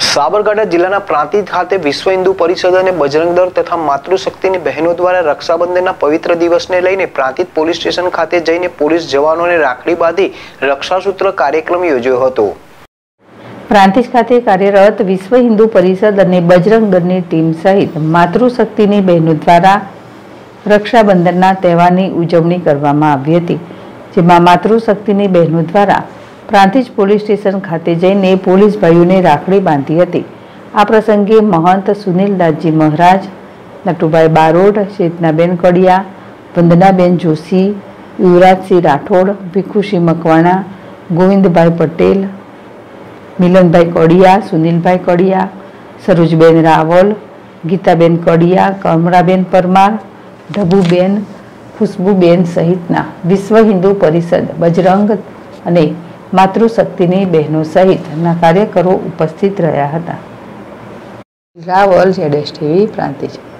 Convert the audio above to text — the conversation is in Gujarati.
સાબરકાંઠા જિલ્લાના પ્રાંતિજ ખાતે વિશ્વ હિન્દુ પરિષદ અને બજરંગ દળ તથા માતૃશક્તિની બહેનો દ્વારા રક્ષાબંધનના પવિત્ર દિવસને લઈને પ્રાંતિજ પોલીસ સ્ટેશન ખાતે જઈને પોલીસ જવાનોને રાખડી બાંધી રક્ષાસૂત્ર કાર્યક્રમ યોજ્યો હતો। પ્રાંતિજ ખાતે કાર્યરત વિશ્વ હિન્દુ પરિષદ અને બજરંગ દળની ટીમ સહિત માતૃશક્તિની બહેનો દ્વારા રક્ષાબંધનના તહેવારની ઉજવણી કરવામાં આવી હતી, જેમાં માતૃશક્તિની બહેનો દ્વારા પ્રાંતિજ પોલીસ સ્ટેશન ખાતે જઈને પોલીસ ભાઈઓને રાખડી બાંધી હતી। આ પ્રસંગે મહંત સુનિલદાસજી મહારાજ, નટુભાઈ બારોટ, ચેતનાબેન કડિયા, વંદનાબેન જોશી, યુવરાજસિંહ રાઠોડ, ભીખુસિંહ મકવાણા, ગોવિંદભાઈ પટેલ, મિલનભાઈ કડિયા, સુનિલભાઈ કડિયા, સરોજબેન રાવલ, ગીતાબેન કડિયા, કમળાબેન પરમાર, ઢબુબેન, ખુશ્બુબેન સહિતના વિશ્વ હિન્દુ પરિષદ, બજરંગ અને માતૃશક્તિની બહેનો સહિતના કાર્યકરો ઉપસ્થિત રહ્યા હતા। રાવલ, ZSTV, પ્રાંતિજ।